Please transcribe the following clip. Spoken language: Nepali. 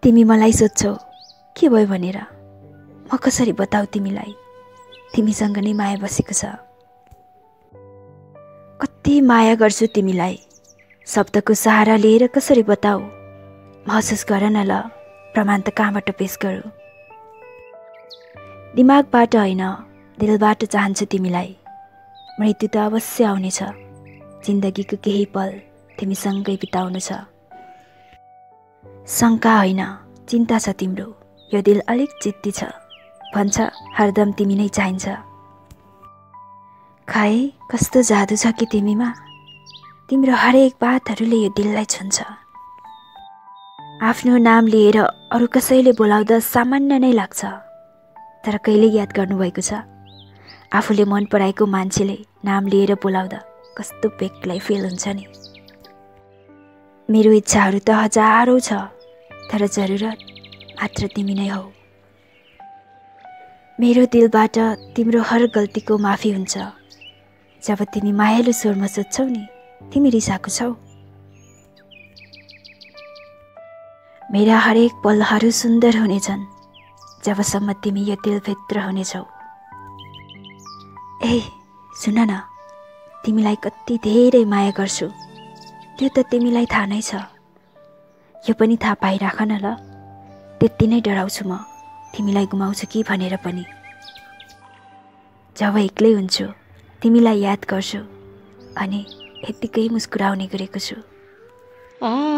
तिमी मलाई सोध्छौ के भयो भनेर। म कसरी बताऊ तिमीलाई, तिमीसँग नै माया बसेको छ। कति माया गर्छु तिमीलाई, शब्दको सहारा लिएर कसरी बताऊ। महसुस गर न ल, प्रमाण त कहाँबाट पेश गरौँ। दिमागबाट होइन, दिलबाट चाहन्छु तिमीलाई। मृत्यु त अवश्य आउनेछ, जिन्दगीको केही पल तिमीसँगै बिताउनु छ। शङ्का होइन, चिन्ता छ तिम्रो, यो दिल अलिक जिद्दी छ, भन्छ हरदम तिमी नै चाहिन्छ। खै कस्तो जादु छ कि तिमीमा, तिम्रो हरेक बातहरूले यो दिललाई छुन्छ। आफ्नो नाम लिएर अरू कसैले बोलाउँदा सामान्य नै लाग्छ, तर कहिले याद गर्नुभएको छ, आफूले मन पराएको मान्छेले नाम लिएर बोलाउँदा कस्तो बेग्लै फिल हुन्छ नि। मेरो इच्छाहरू त हजारौँ छ, तर जरुरत मात्र तिमी नै हौ। मेरो दिलबाट तिम्रो हर गल्तीको माफी हुन्छ, जब तिमी मायालु स्वरमा सोध्छौ नि तिमी रिसाएको छौ। मेरा हरेक पलहरू सुन्दर हुनेछन्, जबसम्म तिमी यो दिलभित्र हुनेछौ। ए सुन न, तिमीलाई कति धेरै माया गर्छु, त्यो त तिमीलाई थाहा नै छ। यो पनि थाहा पाइराख न ल, त्यति नै डराउँछु म तिमीलाई गुमाउँछु कि भनेर पनि। जब एक्लै हुन्छु तिमीलाई याद गर्छु, अनि यत्तिकै मुस्कुराउने गरेको छु।